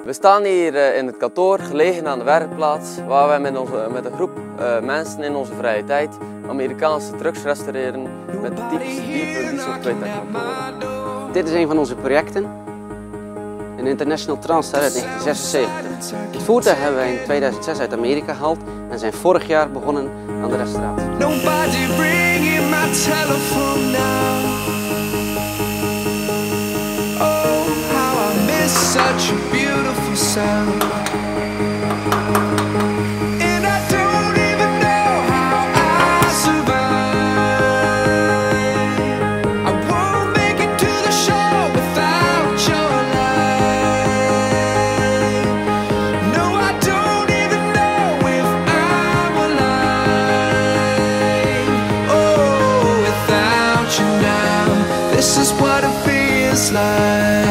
We staan hier in het kantoor, gelegen aan de werkplaats, waar wij met een groep mensen in onze vrije tijd Amerikaanse trucks restaureren met typische diesel 2-takmotoren. Dit is een van onze projecten, een International Transstar uit 1976. Het voertuig hebben wij in 2006 uit Amerika gehaald en zijn vorig jaar begonnen aan de restauratie. Such a beautiful sound. And I don't even know how I survive. I won't make it to the shore without your light. No, I don't even know if I'm alive. Oh, without you now, this is what it feels like.